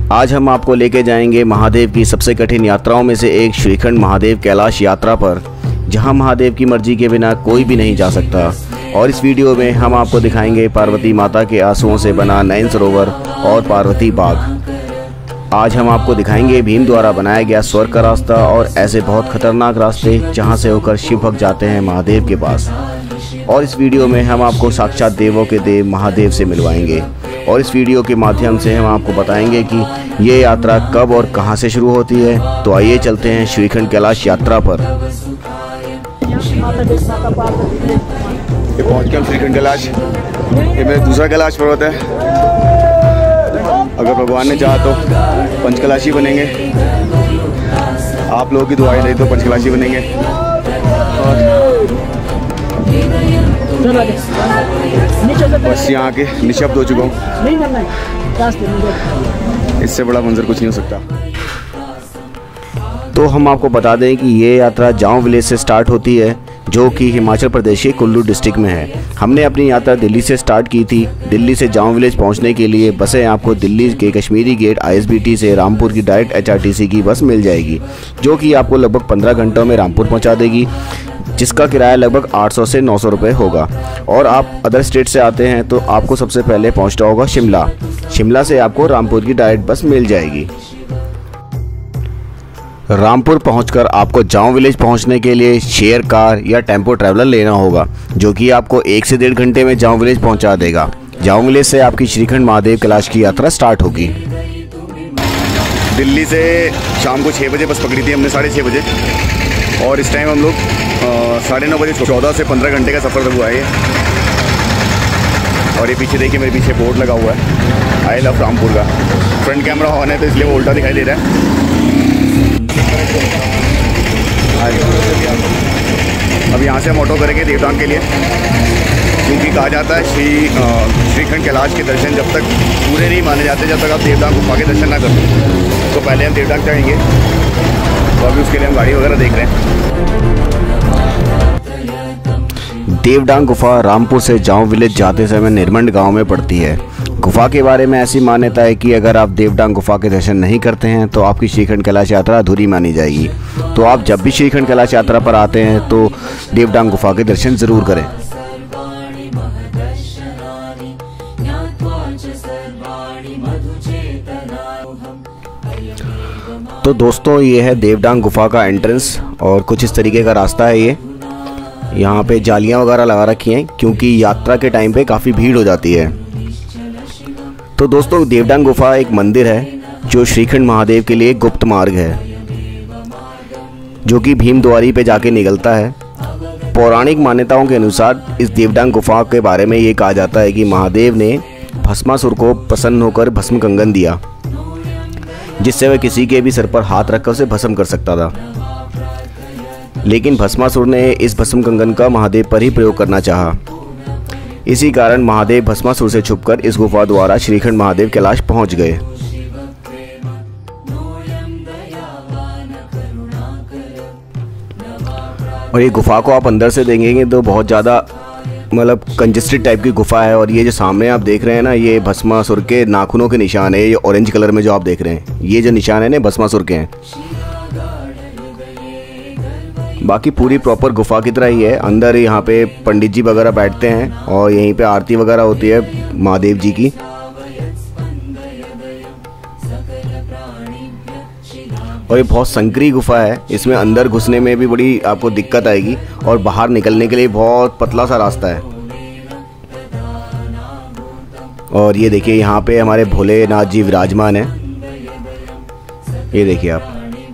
आज हम आपको लेके जाएंगे महादेव की सबसे कठिन यात्राओं में से एक श्रीखंड महादेव कैलाश यात्रा पर, जहां महादेव की मर्जी के बिना कोई भी नहीं जा सकता। और इस वीडियो में हम आपको दिखाएंगे पार्वती माता के आंसुओं से बना नयन सरोवर और पार्वती बाग। आज हम आपको दिखाएंगे भीम द्वारा बनाया गया स्वर्ग का रास्ता और ऐसे बहुत खतरनाक रास्ते जहां से होकर शिव भक्त जाते हैं महादेव के पास। और इस वीडियो में हम आपको साक्षात देवों के देव महादेव से मिलवाएंगे और इस वीडियो के माध्यम से हम आपको बताएंगे कि ये यात्रा कब और कहां से शुरू होती है। तो आइए चलते हैं श्रीखंड कैलाश यात्रा पर। ये पहुंच गए हम श्रीखंड कैलाश। ये मेरा दूसरा कैलाश पर्वत है। अगर भगवान ने चाहा तो पंचकैलाशी बनेंगे। आप लोगों की दुआएं रही तो पंचकैलाशी बनेंगे। बस यहाँ के निशब्द हो चुका हूँ। इससे बड़ा मंजर कुछ नहीं हो सकता। तो हम आपको बता दें कि ये यात्रा जाऊं विलेज से स्टार्ट होती है, जो कि हिमाचल प्रदेश के कुल्लू डिस्ट्रिक्ट में है। हमने अपनी यात्रा दिल्ली से स्टार्ट की थी। दिल्ली से जाऊं विलेज पहुंचने के लिए बसें आपको दिल्ली के कश्मीरी गेट ISBT से रामपुर की डायरेक्ट HRTC की बस मिल जाएगी, जो कि आपको लगभग 15 घंटों में रामपुर पहुंचा देगी, जिसका किराया लगभग 800 से 900 रुपये होगा। और आप अदर स्टेट से आते हैं तो आपको सबसे पहले पहुंचना होगा शिमला। शिमला से आपको रामपुर की डायरेक्ट बस मिल जाएगी। रामपुर पहुंचकर आपको जाऊं विलेज पहुंचने के लिए शेयर कार या टेम्पो ट्रैवलर लेना होगा, जो कि आपको 1 से 1.5 घंटे में जाऊं विलेज पहुंचा देगा। जाऊं विलेज से आपकी श्रीखंड महादेव कैलाश की यात्रा स्टार्ट होगी। दिल्ली से शाम को 6 बजे बस पकड़ी थी हमने, 6:30 बजे। और इस टाइम हम लोग 9:30 बजे 14 से 15 घंटे का सफ़र हुआ है। और ये पीछे देखिए, मेरे पीछे बोर्ड लगा हुआ है आई लव रामपुर का। फ्रंट कैमरा ऑन है तो इसलिए वो उल्टा दिखाई दे रहा है। अब यहाँ से हम ऑटो करेंगे देवडांग के लिए, क्योंकि कहा जाता है श्रीखंड कैलाश के दर्शन जब तक पूरे नहीं माने जाते जब तक आप देवडांग गुफा के दर्शन ना करें। तो पहले हम देवडांग जाएंगे, तो अभी उसके लिए हम गाड़ी वगैरह देख रहे हैं। देवडांग गुफा रामपुर से जाऊं विलेज जाते समय निरमंड गांव में पड़ती है। गुफा के बारे में ऐसी मान्यता है कि अगर आप देवडांग गुफा के दर्शन नहीं करते हैं तो आपकी श्रीखंड कैलाश यात्रा अधूरी मानी जाएगी। तो आप जब भी श्रीखंड कैलाश यात्रा पर आते हैं तो देवडांग गुफा के दर्शन ज़रूर करें। तो दोस्तों, ये है देवडांग गुफा का एंट्रेंस और कुछ इस तरीके का रास्ता है। ये यहाँ पे जालियाँ वगैरह लगा रखी हैं क्योंकि यात्रा के टाइम पे काफ़ी भीड़ हो जाती है। तो दोस्तों, देवडांग गुफा एक मंदिर है जो श्रीखंड महादेव के लिए गुप्त मार्ग है, जो कि भीम द्वारी पे जाके निकलता है। पौराणिक मान्यताओं के अनुसार इस देवडांग गुफा के बारे में ये कहा जाता है कि महादेव ने भस्मासुर को प्रसन्न होकर भस्म कंगन दिया, जिससे वह किसी के भी सर पर हाथ रखकर उसे भस्म कर सकता था। लेकिन भस्मासुर ने इस भस्म कंगन का महादेव पर ही प्रयोग करना चाहा। इसी कारण महादेव भस्मासुर से छुपकर इस गुफा द्वारा श्रीखंड महादेव कैलाश पहुंच गए। और ये गुफा को आप अंदर से देखेंगे तो बहुत ज़्यादा मतलब कंजेस्टेड टाइप की गुफा है। और ये जो सामने आप देख रहे हैं ना, ये भस्मासुर के नाखूनों के निशान है। ये ऑरेंज कलर में जो आप देख रहे हैं, ये जो निशान है ना, भस्मासुर के हैं। बाकी पूरी प्रॉपर गुफा की तरह ही है। अंदर यहाँ पे पंडित जी वगैरह बैठते हैं और यहीं पे आरती वगैरह होती है महादेव जी की। और ये बहुत संकरी गुफा है, इसमें अंदर घुसने में भी बड़ी आपको दिक्कत आएगी और बाहर निकलने के लिए बहुत पतला सा रास्ता है। और ये देखिए, यहाँ पे हमारे भोलेनाथ जी विराजमान हैं। ये देखिए आप।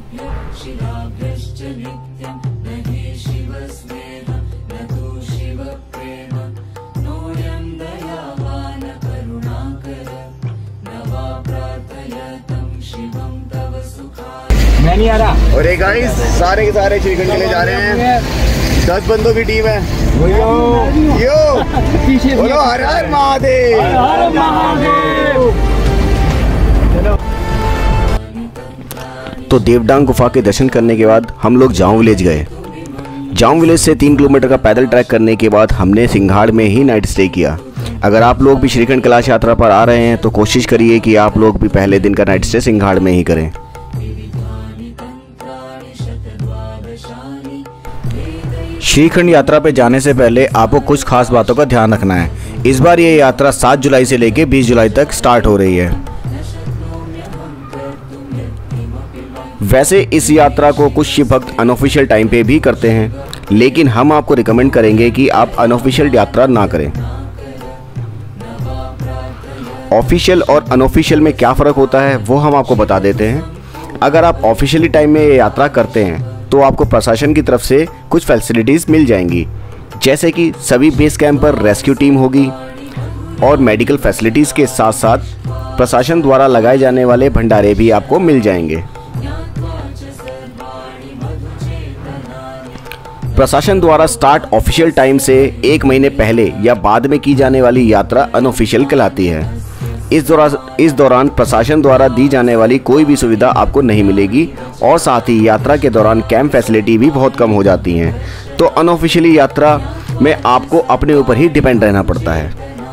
मैं नहीं आ रहा। और एक गाइस सारे के सारे श्रीखंड के लिए जा रहे हैं। 10 बंदों की टीम है। यो बोलो हर हर महादेव। तो देवडांग गुफा के दर्शन करने के बाद हम लोग जाऊं विलेज गए। जाऊं विलेज से 3 किलोमीटर का पैदल ट्रैक करने के बाद हमने सिंघाड़ में ही नाइट स्टे किया। अगर आप लोग भी श्रीखंड कैलाश यात्रा पर आ रहे हैं तो कोशिश करिए कि आप लोग भी पहले दिन का नाइट स्टे सिंघाड़ में ही करें। श्रीखंड यात्रा पे जाने से पहले आपको कुछ खास बातों का ध्यान रखना है। इस बार ये यात्रा 7 जुलाई से लेकर 20 जुलाई तक स्टार्ट हो रही है। वैसे इस यात्रा को कुछ शिव भक्त अनऑफिशियल टाइम पे भी करते हैं, लेकिन हम आपको रिकमेंड करेंगे कि आप अनऑफिशियल यात्रा ना करें। ऑफिशियल और अनऑफिशियल में क्या फ़र्क होता है वो हम आपको बता देते हैं। अगर आप ऑफिशियली टाइम में ये यात्रा करते हैं तो आपको प्रशासन की तरफ से कुछ फैसिलिटीज़ मिल जाएंगी, जैसे कि सभी बेस कैंप पर रेस्क्यू टीम होगी और मेडिकल फैसिलिटीज़ के साथ साथ प्रशासन द्वारा लगाए जाने वाले भंडारे भी आपको मिल जाएंगे। प्रशासन द्वारा स्टार्ट ऑफिशियल टाइम से 1 महीने पहले या बाद में की जाने वाली यात्रा अनऑफिशियल कहलाती है। इस दौरान प्रशासन द्वारा दी जाने वाली कोई भी सुविधा आपको नहीं मिलेगी और साथ ही यात्रा के दौरान कैंप फैसिलिटी भी बहुत कम हो जाती हैं। तो अनऑफिशियली यात्रा में आपको अपने ऊपर ही डिपेंड रहना पड़ता है।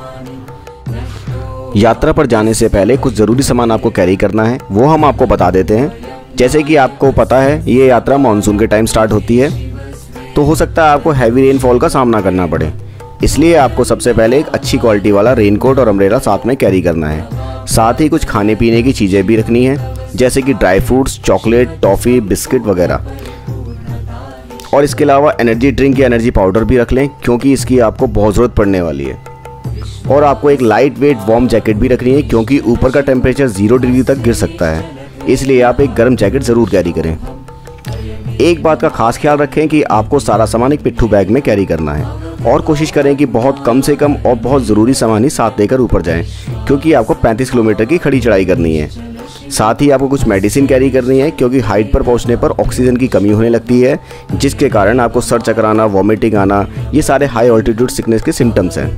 यात्रा पर जाने से पहले कुछ ज़रूरी सामान आपको कैरी करना है, वो हम आपको बता देते हैं। जैसे कि आपको पता है ये यात्रा मानसून के टाइम स्टार्ट होती है, तो हो सकता है आपको हैवी रेनफॉल का सामना करना पड़े। इसलिए आपको सबसे पहले एक अच्छी क्वालिटी वाला रेनकोट और अम्ब्रेला साथ में कैरी करना है। साथ ही कुछ खाने पीने की चीज़ें भी रखनी है, जैसे कि dry fruits, chocolate, toffee, biscuit वगैरह। और इसके अलावा एनर्जी ड्रिंक या एनर्जी पाउडर भी रख लें, क्योंकि इसकी आपको बहुत ज़रूरत पड़ने वाली है। और आपको एक लाइट वेट वार्म जैकेट भी रखनी है, क्योंकि ऊपर का टेम्परेचर 0 डिग्री तक गिर सकता है, इसलिए आप एक गर्म जैकेट ज़रूर कैरी करें। एक बात का खास ख्याल रखें कि आपको सारा सामान एक पिट्ठू बैग में कैरी करना है और कोशिश करें कि बहुत कम से कम और बहुत ज़रूरी सामान ही साथ लेकर ऊपर जाएं, क्योंकि आपको 35 किलोमीटर की खड़ी चढ़ाई करनी है। साथ ही आपको कुछ मेडिसिन कैरी करनी है, क्योंकि हाइट पर पहुंचने पर ऑक्सीजन की कमी होने लगती है, जिसके कारण आपको सर चकराना, वॉमिटिंग आना, ये सारे हाई ऑल्टीट्यूड सिकनेस के सिम्टम्स हैं।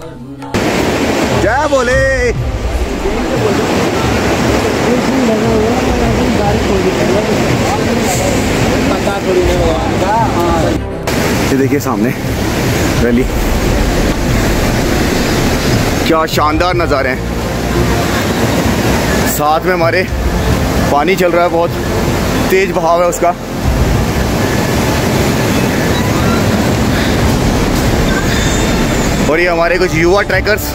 जय बोले। ये देखिए सामने वैली, क्या शानदार नज़ारे हैं। साथ में हमारे पानी चल रहा है, बहुत तेज बहाव है उसका। और ये हमारे कुछ युवा ट्रैकर्स,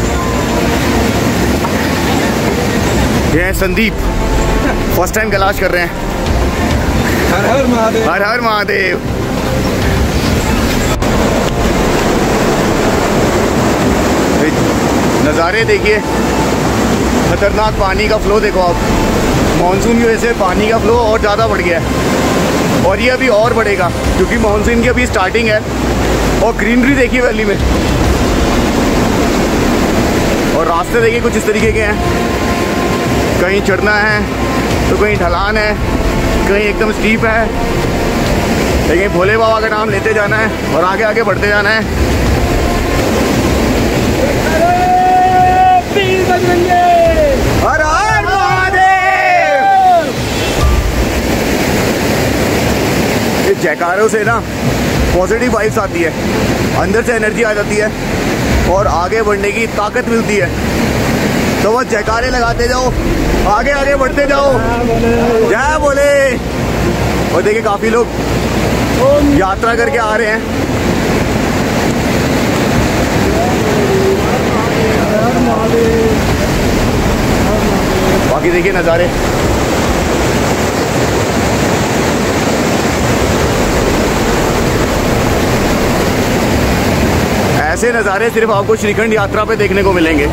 ये हैं संदीप, फर्स्ट टाइम कैलाश कर रहे हैं। हर हर महादेव, हर हर महादेव। नज़ारे देखिए, खतरनाक पानी का फ्लो देखो आप। मानसून की वजह से पानी का फ्लो और ज़्यादा बढ़ गया है और ये अभी और बढ़ेगा, क्योंकि मानसून की अभी स्टार्टिंग है। और ग्रीनरी देखिए वैली में, और रास्ते देखिए कुछ इस तरीके के हैं। कहीं चढ़ना है तो कहीं ढलान है, कहीं एकदम स्टीप है, लेकिन भोले बाबा का नाम लेते जाना है और आगे आगे बढ़ते जाना है। हर हर महादेव। इस जयकारों से ना पॉजिटिव वाइब्स आती है, अंदर से एनर्जी आ जाती है और आगे बढ़ने की ताकत मिलती है। तो बस जयकारे लगाते जाओ, आगे आगे बढ़ते जाओ। जय बोले। और देखिए काफ़ी लोग यात्रा करके आ रहे हैं। बाकी देखिए नज़ारे, ऐसे नज़ारे सिर्फ आपको श्रीखंड यात्रा पे देखने को मिलेंगे।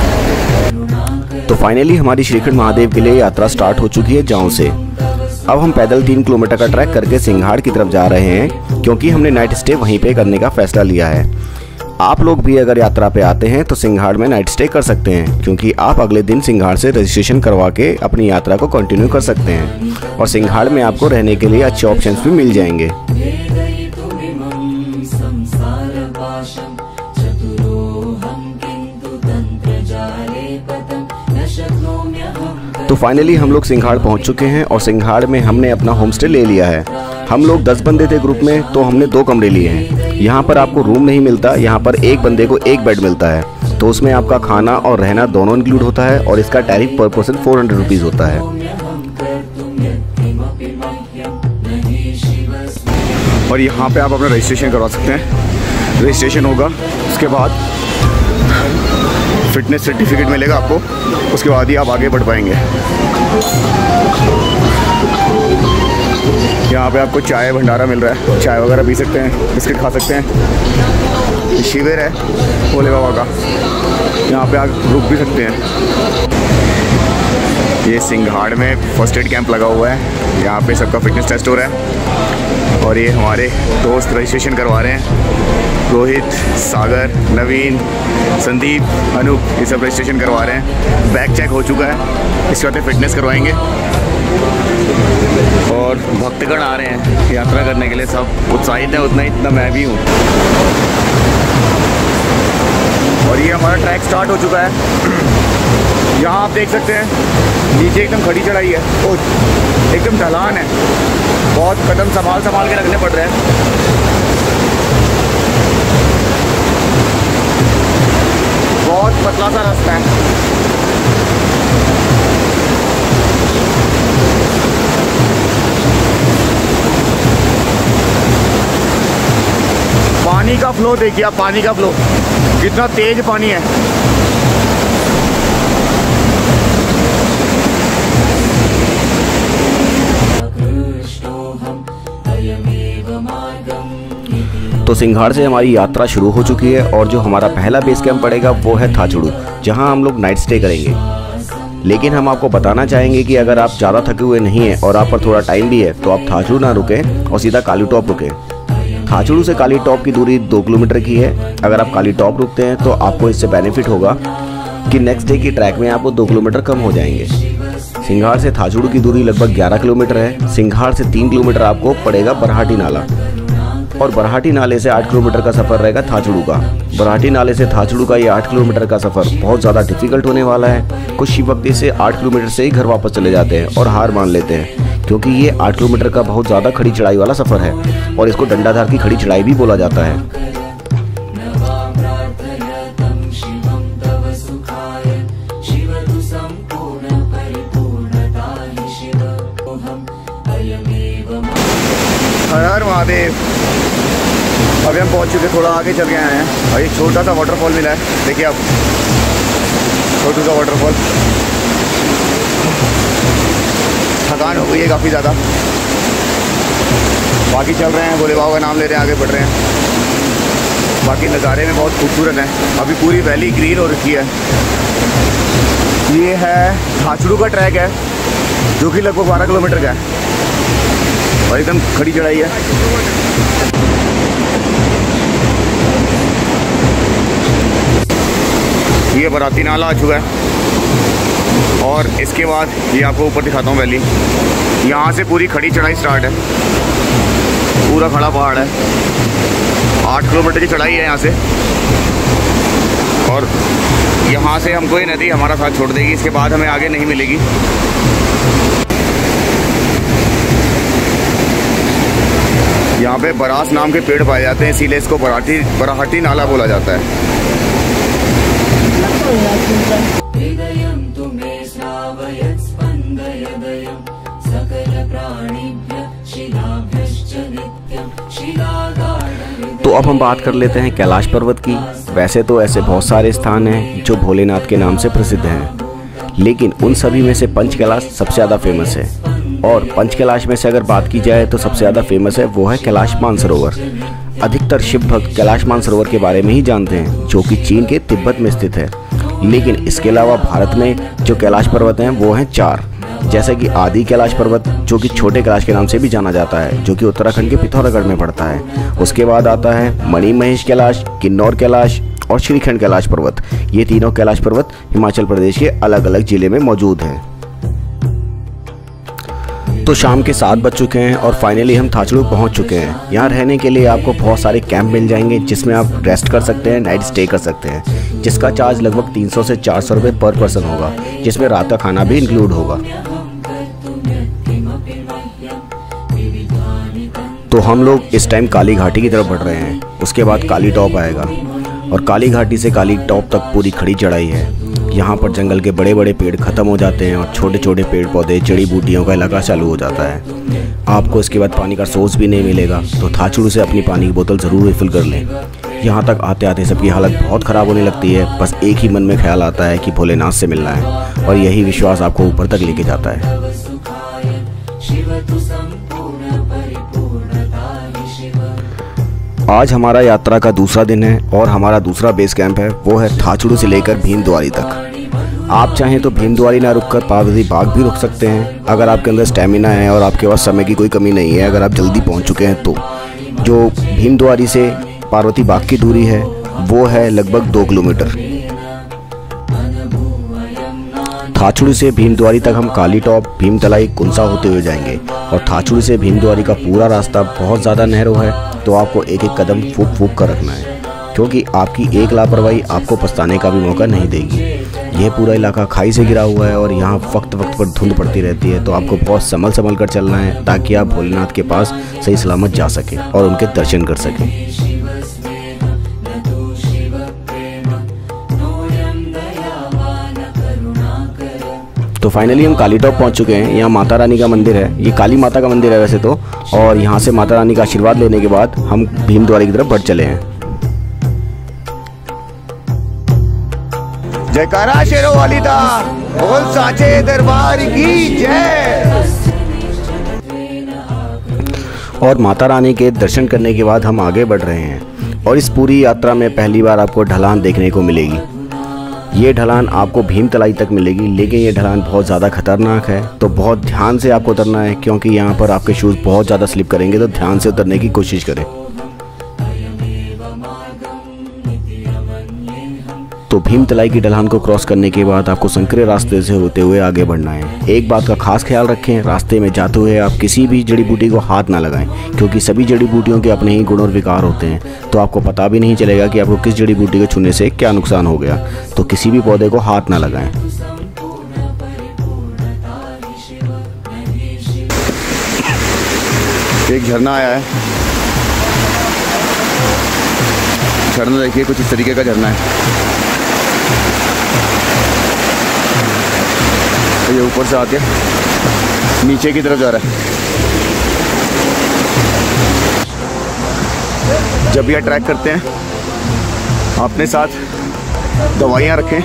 तो फाइनली हमारी श्रीखंड महादेव के लिए यात्रा स्टार्ट हो चुकी है जाऊं से। अब हम पैदल 3 किलोमीटर का ट्रैक करके सिंघाड़ की तरफ जा रहे हैं, क्योंकि हमने नाइट स्टे वहीं पे करने का फैसला लिया है। आप लोग भी अगर यात्रा पे आते हैं तो सिंघाड़ में नाइट स्टे कर सकते हैं, क्योंकि आप अगले दिन सिंघाड़ से रजिस्ट्रेशन करवा के अपनी यात्रा को कंटिन्यू कर सकते हैं और सिंघाड़ में आपको रहने के लिए अच्छे ऑप्शंस भी मिल जाएंगे। तो फाइनली हम लोग सिंघाड़ पहुंच चुके हैं और सिंघाड़ में हमने अपना होम स्टे ले लिया है। हम लोग 10 बंदे थे ग्रुप में, तो हमने 2 कमरे लिए हैं। यहाँ पर आपको रूम नहीं मिलता, यहाँ पर एक बंदे को एक बेड मिलता है। तो उसमें आपका खाना और रहना दोनों इंक्लूड होता है और इसका टैरिफ पर पर्सन 400 रुपीज़ होता है। और यहाँ पे आप अपना रजिस्ट्रेशन करवा सकते हैं। रजिस्ट्रेशन होगा, उसके बाद फिटनेस सर्टिफिकेट मिलेगा आपको, उसके बाद ही आप आगे बढ़ पाएंगे। यहाँ पे आपको चाय भंडारा मिल रहा है, चाय वगैरह पी सकते हैं, बिस्किट खा सकते हैं। शिविर है भोले बाबा का, यहाँ पे आप रुक भी सकते हैं। ये सिंघाड़ में फर्स्ट एड कैंप लगा हुआ है, यहाँ पे सबका फिटनेस टेस्ट हो रहा है। और ये हमारे दोस्त रजिस्ट्रेशन करवा रहे हैं, रोहित, सागर, नवीन, संदीप, अनूप, ये सब रजिस्ट्रेशन करवा रहे हैं। बैग चेक हो चुका है, इसके बाद फिटनेस करवाएंगे। और भक्तगण आ रहे हैं यात्रा करने के लिए, सब उत्साहित है, उतना ही इतना मैं भी हूँ। और ये हमारा ट्रैक स्टार्ट हो चुका है। यहाँ आप देख सकते हैं नीचे एकदम खड़ी चढ़ाई है, ओ एकदम ढलान है, बहुत कदम संभाल के रखने पड़ रहे हैं। बहुत पतला सा रास्ता है। पानी का फ्लो देखिए आप, पानी का फ्लो कितना तेज पानी है। तो सिंघाड़ से हमारी यात्रा शुरू हो चुकी है और जो हमारा पहला बेस कैंप पड़ेगा वो है थाचुड़ू, जहां हम लोग नाइट स्टे करेंगे। लेकिन हम आपको बताना चाहेंगे कि अगर आप ज़्यादा थके हुए नहीं हैं और आप पर थोड़ा टाइम भी है तो आप थाचुड़ू ना रुकें और सीधा काली टॉप रुकें। थाचुड़ू से काली टॉप की दूरी 2 किलोमीटर की है। अगर आप काली टॉप रुकते हैं तो आपको इससे बेनिफिट होगा कि नेक्स्ट डे की ट्रैक में आपको 2 किलोमीटर कम हो जाएंगे। सिंघाड़ से थाचुड़ू की दूरी लगभग 11 किलोमीटर है। सिंघाड़ से 3 किलोमीटर आपको पड़ेगा बरहाटी नाला, और बरहाटी नाले से 8 किलोमीटर का सफ़र रहेगा थाचुड़ू का। बरहाटी नाले से थाचुड़ू का ये 8 किलोमीटर का सफ़र बहुत ज़्यादा डिफिकल्ट होने वाला है। कुछ शिवभक्ति से 8 किलोमीटर से ही घर वापस चले जाते हैं और हार मान लेते हैं, क्योंकि ये 8 किलोमीटर का बहुत ज़्यादा खड़ी चढ़ाई वाला सफ़र है और इसको डंडाधार की खड़ी चढ़ाई भी बोला जाता है। हर हर महादेव। अभी हम पहुंच चुके, थोड़ा आगे चल के आए हैं और एक छोटा सा वाटरफॉल मिला है, देखिए आप, छोटा सा वाटरफॉल। थकान हो गई है काफ़ी ज़्यादा, बाकी चल रहे हैं, भोले बाबा का नाम ले रहे हैं, आगे बढ़ रहे हैं। बाकी नज़ारे में बहुत खूबसूरत हैं। अभी पूरी वैली ग्रीन हो रखी है। ये है थाचुड़ू का ट्रैक है, जो कि लगभग 12 किलोमीटर का है और एकदम खड़ी चढ़ाई है। ये बराती नाला आ चुका है और इसके बाद ये आपको ऊपर दिखाता हूँ वैली। यहाँ से पूरी खड़ी चढ़ाई स्टार्ट है, पूरा खड़ा पहाड़ है। 8 किलोमीटर की चढ़ाई है यहाँ से, और यहाँ से हमको ये नदी हमारा साथ छोड़ देगी, इसके बाद हमें आगे नहीं मिलेगी। यहाँ पे बरास नाम के पेड़ पाए जाते हैं, इसीलिए इसको बराहटी नाला बोला जाता है। तो अब हम बात कर लेते हैं कैलाश पर्वत की। वैसे तो ऐसे बहुत सारे स्थान हैं जो भोलेनाथ के नाम से प्रसिद्ध हैं, लेकिन उन सभी में से पंच कैलाश सबसे ज़्यादा फेमस है। और पंच कैलाश में से अगर बात की जाए तो सबसे ज़्यादा फेमस है वो है कैलाश मानसरोवर। अधिकतर शिव भक्त कैलाश मानसरोवर के बारे में ही जानते हैं, जो कि चीन के तिब्बत में स्थित है। लेकिन इसके अलावा भारत में जो कैलाश पर्वत हैं वो हैं 4, जैसे कि आदि कैलाश पर्वत, जो कि छोटे कैलाश के नाम से भी जाना जाता है, जो कि उत्तराखंड के पिथौरागढ़ में पड़ता है। उसके बाद आता है मणिमहेश कैलाश, किन्नौर कैलाश और श्रीखंड कैलाश पर्वत। ये तीनों कैलाश पर्वत हिमाचल प्रदेश के अलग अलग जिले में मौजूद हैं। तो शाम के 7 बज चुके हैं और फाइनली हम थाचुड़ू पहुंच चुके हैं। यहाँ रहने के लिए आपको बहुत सारे कैंप मिल जाएंगे, जिसमें आप रेस्ट कर सकते हैं, नाइट स्टे कर सकते हैं, जिसका चार्ज लगभग 300 से 400 रुपये पर पर्सन होगा, जिसमें रात का खाना भी इंक्लूड होगा। तो हम लोग इस टाइम काली घाटी की तरफ बढ़ रहे हैं, उसके बाद काली टॉप आएगा। और काली घाटी से काली टॉप तक पूरी खड़ी चढ़ाई है। यहाँ पर जंगल के बड़े बड़े पेड़ ख़त्म हो जाते हैं और छोटे छोटे पेड़ पौधे जड़ी बूटियों का इलाका चालू हो जाता है। आपको इसके बाद पानी का सोर्स भी नहीं मिलेगा, तो थाचुड़ू से अपनी पानी की बोतल ज़रूर रिफ़िल कर लें। यहाँ तक आते आते सबकी हालत बहुत ख़राब होने लगती है। बस एक ही मन में ख्याल आता है कि भोलेनाथ से मिलना है, और यही विश्वास आपको ऊपर तक लेके जाता है। आज हमारा यात्रा का दूसरा दिन है और हमारा दूसरा बेस कैंप है, वो है थाचुड़ू से लेकर भीमद्वारी तक। आप चाहें तो भीमद्वारी ना रुककर पार्वती बाग भी रुक सकते हैं, अगर आपके अंदर स्टेमिना है और आपके पास समय की कोई कमी नहीं है। अगर आप जल्दी पहुंच चुके हैं तो जो भीमद्वारी से पार्वती बाग की दूरी है वो है लगभग 2 किलोमीटर। थाचुड़ू से भीमद्वारी तक हम काली टॉप, भीमतलाई, कुंसा होते हुए जाएंगे। और थाचुड़ू से भीमद्वारी का पूरा रास्ता बहुत ज़्यादा नहरों है, तो आपको एक एक कदम फूक फूक कर रखना है, क्योंकि आपकी एक लापरवाही आपको पछताने का भी मौका नहीं देगी। यह पूरा इलाका खाई से घिरा हुआ है और यहाँ वक्त वक्त पर धुंध पड़ती रहती है, तो आपको बहुत संभल कर चलना है ताकि आप भोलेनाथ के पास सही सलामत जा सकें और उनके दर्शन कर सकें। तो फाइनली हम काली टॉप पहुंच चुके हैं। यहाँ माता रानी का मंदिर है, ये काली माता का मंदिर है वैसे तो, और यहाँ से माता रानी का आशीर्वाद लेने के बाद हम भीमद्वारी की तरफ बढ़ चले हैं। जयकारा शेरों वाली दा, बोल साचे दरबार की जय। और माता रानी के दर्शन करने के बाद हम आगे बढ़ रहे हैं, और इस पूरी यात्रा में पहली बार आपको ढलान देखने को मिलेगी। ये ढलान आपको भीमतलाई तक मिलेगी, लेकिन ये ढलान बहुत ज़्यादा खतरनाक है, तो बहुत ध्यान से आपको उतरना है, क्योंकि यहाँ पर आपके शूज़ बहुत ज़्यादा स्लिप करेंगे, तो ध्यान से उतरने की कोशिश करें। तो भीमतलाई की ढलान को क्रॉस करने के बाद आपको संकरे रास्ते से होते हुए आगे बढ़ना है। एक बात का खास ख्याल रखें, रास्ते में जाते हुए आप किसी भी जड़ी बूटी को हाथ ना लगाएं, क्योंकि सभी जड़ी बूटियों के अपने ही गुण और विकार होते हैं, तो आपको पता भी नहीं चलेगा कि आपको किस जड़ी बूटी को छूने से क्या नुकसान हो गया। तो किसी भी पौधे को हाथ ना लगाएं। एक झरना आया है, झरना देखिए कुछ इस तरीके का झरना है। ये ऊपर से आके नीचे की तरफ जा रहा है। जब भी ट्रैक करते हैं अपने साथ दवाइयाँ रखें,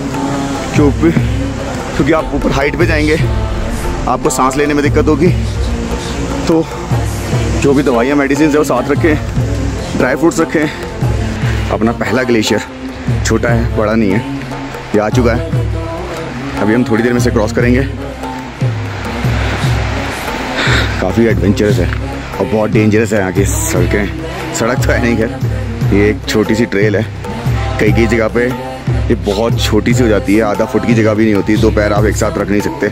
क्योंकि आप ऊपर हाइट पे जाएंगे, आपको सांस लेने में दिक्कत होगी, तो जो भी दवाइयाँ मेडिसिन है वो साथ रखें। ड्राई फ्रूट्स रखें। अपना पहला ग्लेशियर, छोटा है बड़ा नहीं है, ये आ चुका है। अभी हम थोड़ी देर में से क्रॉस करेंगे। काफ़ी एडवेंचरस है और बहुत डेंजरस है यहाँ की सड़कें। सड़क तो है नहीं खैर, ये एक छोटी सी ट्रेल है। कई जगह पे ये बहुत छोटी सी हो जाती है, आधा फुट की जगह भी नहीं होती, 2 पैर आप एक साथ रख नहीं सकते।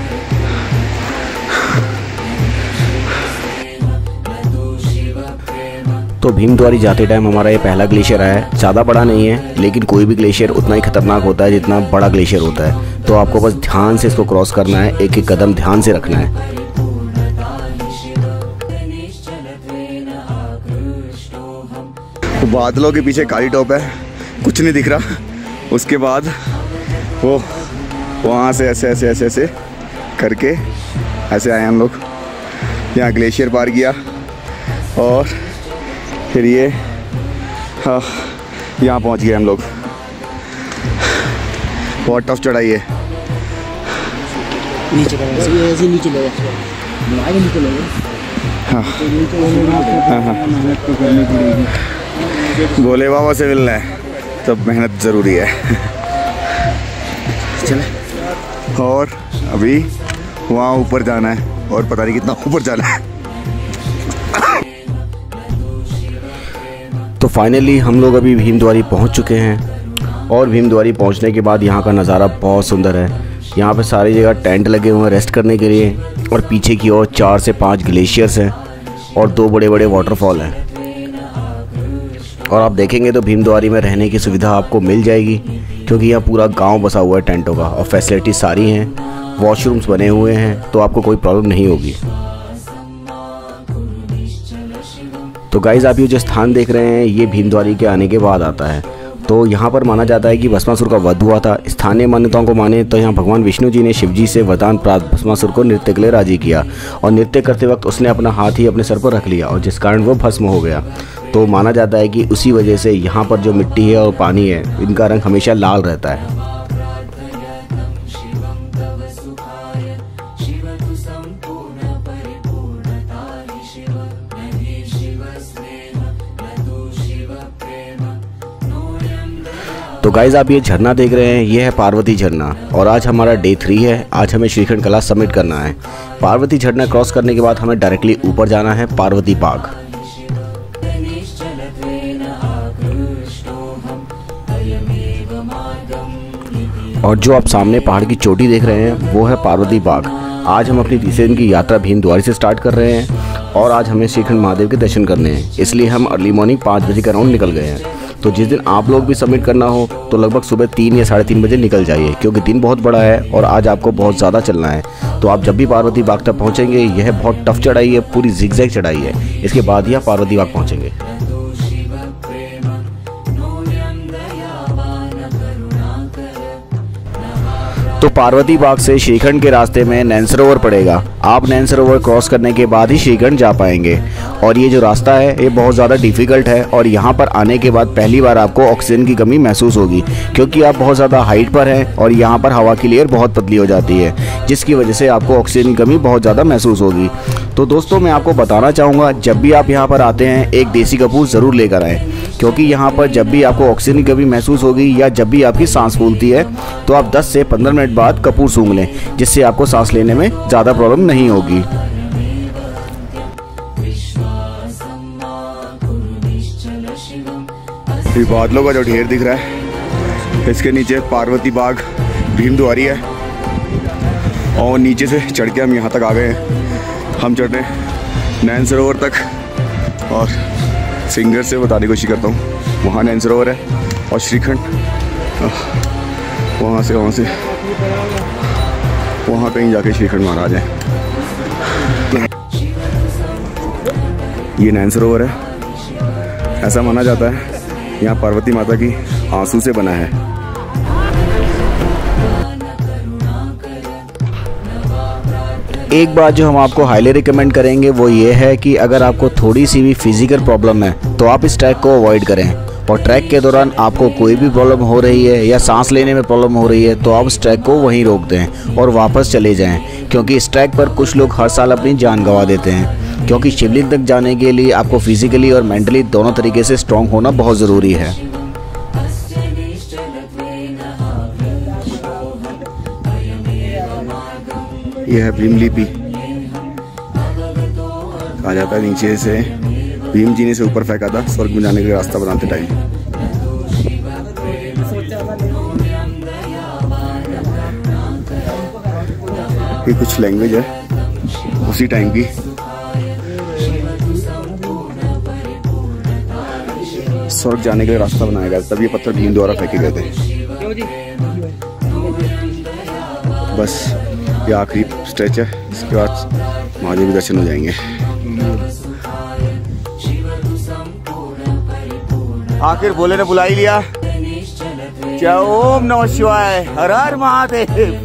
तो भीमद्वारी जाते टाइम हमारा ये पहला ग्लेशियर आया है। ज़्यादा बड़ा नहीं है, लेकिन कोई भी ग्लेशियर उतना ही खतरनाक होता है जितना बड़ा ग्लेशियर होता है, तो आपको बस ध्यान से इसको क्रॉस करना है, एक एक कदम ध्यान से रखना है। तो बादलों के पीछे काली टॉप है, कुछ नहीं दिख रहा। उसके बाद वो वहाँ से ऐसे करके ऐसे आए हम लोग, यहाँ ग्लेशियर पार किया और फिर ये यहाँ पहुँच गए हम लोग। बहुत टफ चढ़ाई है। नीचे भोले बाबा से मिलना है तब मेहनत ज़रूरी है। चले, और अभी वहाँ ऊपर जाना है और पता नहीं कितना ऊपर जाना है। तो फाइनली हम लोग अभी भीमद्वारी पहुंच चुके हैं, और भीमद्वारी पहुंचने के बाद यहाँ का नज़ारा बहुत सुंदर है। यहाँ पे सारी जगह टेंट लगे हुए हैं रेस्ट करने के लिए, और पीछे की ओर 4 से 5 ग्लेशियर्स हैं और 2 बड़े बड़े वाटरफॉल हैं। और आप देखेंगे तो भीमद्वारी में रहने की सुविधा आपको मिल जाएगी, क्योंकि यहाँ पूरा गांव बसा हुआ है टेंटों का, और फैसिलिटी सारी हैं, वॉशरूम्स बने हुए हैं, तो आपको कोई प्रॉब्लम नहीं होगी। तो गाइज़, आप ये जो स्थान देख रहे हैं ये भीमद्वारी के आने के बाद आता है, तो यहाँ पर माना जाता है कि भस्मासुर का वध हुआ था। स्थानीय मान्यताओं को माने तो यहाँ भगवान विष्णु जी ने शिव जी से वरदान प्राप्त भस्मासुर को नृत्य के लिए राजी किया और नृत्य करते वक्त उसने अपना हाथ ही अपने सर पर रख लिया और जिस कारण वो भस्म हो गया। तो माना जाता है कि उसी वजह से यहाँ पर जो मिट्टी है और पानी है इनका रंग हमेशा लाल रहता है। तो गाइज़ आप ये झरना देख रहे हैं, ये है पार्वती झरना और आज हमारा डे 3 है। आज हमें श्रीखंड कैलाश समिट करना है। पार्वती झरना क्रॉस करने के बाद हमें डायरेक्टली ऊपर जाना है पार्वती बाग। और जो आप सामने पहाड़ की चोटी देख रहे हैं वो है पार्वती बाग। आज हम अपनी तीसरे दिन की यात्रा भीम द्वारी से स्टार्ट कर रहे हैं और आज हमें श्रीखंड महादेव के दर्शन करने हैं, इसलिए हम अर्ली मॉर्निंग 5 बजे के अराउंड निकल गए हैं। तो जिस दिन आप लोग भी सबमिट करना हो तो लगभग सुबह 3 या 3:30 बजे निकल जाइए, क्योंकि दिन बहुत बड़ा है और आज आपको बहुत ज़्यादा चलना है। तो आप जब भी पार्वती बाग तक पहुँचेंगे, यह बहुत टफ चढ़ाई है, पूरी जिगजैग चढ़ाई है। इसके बाद ही आप पार्वती बाग पहुँचेंगे। तो पार्वती बाग से श्रीखंड के रास्ते में नैन सरोवर पड़ेगा। आप नैन सरोवर क्रॉस करने के बाद ही श्रीखंड जा पाएंगे और ये जो रास्ता है ये बहुत ज़्यादा डिफ़िकल्ट है और यहाँ पर आने के बाद पहली बार आपको ऑक्सीजन की कमी महसूस होगी, क्योंकि आप बहुत ज़्यादा हाइट पर हैं और यहाँ पर हवा की लेयर बहुत पतली हो जाती है, जिसकी वजह से आपको ऑक्सीजन की कमी बहुत ज़्यादा महसूस होगी। तो दोस्तों मैं आपको बताना चाहूँगा, जब भी आप यहाँ पर आते हैं एक देसी कपूर ज़रूर लेकर आएँ, क्योंकि यहाँ पर जब भी आपको ऑक्सीजन की कमी महसूस होगी या जब भी आपकी सांस फूलती है तो आप 10 से 15 मिनट बाद कपूर सूंघ लें, जिससे आपको सांस लेने में ज़्यादा प्रॉब्लम नहीं होगी। ये बादलों का जो ढेर दिख रहा है, इसके नीचे पार्वती बाग भीम द्वारी है और नीचे से चढ़ के हम यहाँ तक आ गए हैं। हम चढ़ रहे हैं नैन सरोवर तक और फिंगर से बताने की कोशिश करता हूँ। वहाँ नैन सरोवर है और श्रीखंड वहाँ से वहाँ कहीं जाके श्रीखंड महाराज है। ये नैन सरोवर है। ऐसा माना जाता है यहाँ पार्वती माता की आंसू से बना है। एक बात जो हम आपको हाईली रिकमेंड करेंगे वो ये है कि अगर आपको थोड़ी सी भी फिजिकल प्रॉब्लम है तो आप इस ट्रैक को अवॉइड करें और ट्रैक के दौरान आपको कोई भी प्रॉब्लम हो रही है या सांस लेने में प्रॉब्लम हो रही है तो आप इस ट्रैक को वहीं रोक दें और वापस चले जाएं, क्योंकि इस ट्रैक पर कुछ लोग हर साल अपनी जान गंवा देते हैं। क्योंकि शिवलिंग तक जाने के लिए आपको फिजिकली और मेंटली दोनों तरीके से स्ट्रॉन्ग होना बहुत ज़रूरी है। यह है भीम लिपि, कहा जाता है नीचे से भीम जी ने से ऊपर फेंका था स्वर्ग में जाने का रास्ता बनाते टाइम। ये कुछ लैंग्वेज है उसी टाइम की। स्वर्ग जाने का रास्ता बनाया गया, तब ये पत्थर भीम द्वारा फेंके गए थे। बस ये आखिरी स्ट्रेच है, इसके बाद महादेव के दर्शन हो जाएंगे। आखिर भोले ने बुला ही लिया। क्या ओम नमः शिवाय, हर हर महादेव।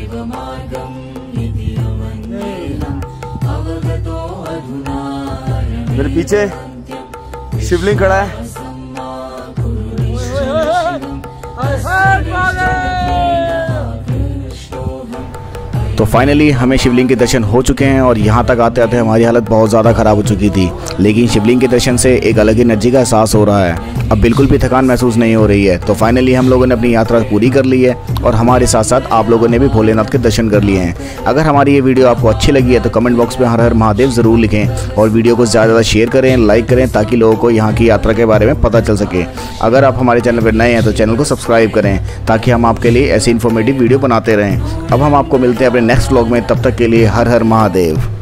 मेरे पीछे शिवलिंग खड़ा है। तो फाइनली हमें शिवलिंग के दर्शन हो चुके हैं और यहाँ तक आते आते हमारी हालत बहुत ज़्यादा ख़राब हो चुकी थी, लेकिन शिवलिंग के दर्शन से एक अलग एनर्जी का एहसास हो रहा है। अब बिल्कुल भी थकान महसूस नहीं हो रही है। तो फाइनली हम लोगों ने अपनी यात्रा पूरी कर ली है और हमारे साथ साथ आप लोगों ने भी भोलेनाथ के दर्शन कर लिए हैं। अगर हमारी ये वीडियो आपको अच्छी लगी है तो कमेंट बॉक्स में हर हर महादेव ज़रूर लिखें और वीडियो को ज़्यादा शेयर करें, लाइक करें, ताकि लोगों को यहाँ की यात्रा के बारे में पता चल सके। अगर आप हमारे चैनल पर नए हैं तो चैनल को सब्सक्राइब करें, ताकि हम आपके लिए ऐसी इन्फॉर्मेटिव वीडियो बनाते रहें। अब हम आपको मिलते हैं अपने नेक्स्ट व्लॉग में, तब तक के लिए हर हर महादेव।